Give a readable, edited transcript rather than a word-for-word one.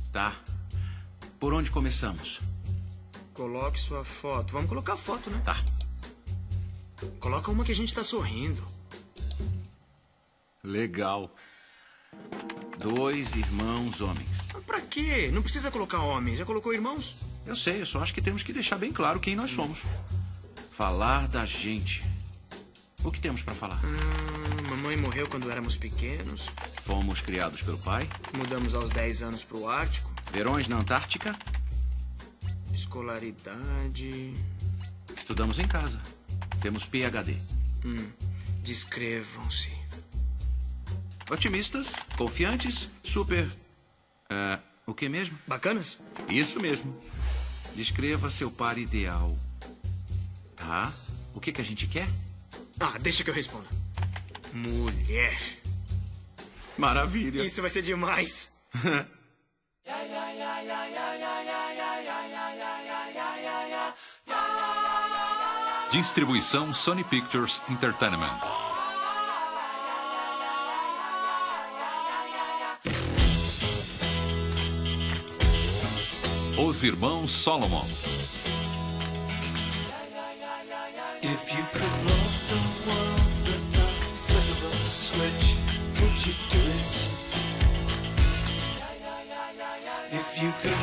Tá. Por onde começamos? Coloque sua foto. Vamos colocar foto, né? Tá. Coloca uma que a gente tá sorrindo. Legal. 2 irmãos homens. Mas pra quê? Não precisa colocar homens. Já colocou irmãos? Eu sei, eu só acho que temos que deixar bem claro quem nós somos. Falar da gente. O que temos pra falar? Mamãe morreu quando éramos pequenos. Fomos criados pelo pai. Mudamos aos 10 anos pro Ártico. Verões na Antártica. Escolaridade. Estudamos em casa. Temos PhD. Descrevam-se. Otimistas, confiantes, super... o que mesmo? Bacanas? Isso mesmo. Descreva seu par ideal. Tá? O que a gente quer? Deixa que eu responda. Mulher. Maravilha. Isso vai ser demais. Distribuição Sony Pictures Entertainment. Os Irmãos Solomon. If you could roll the world with the flip of a switch, would you do it? If you could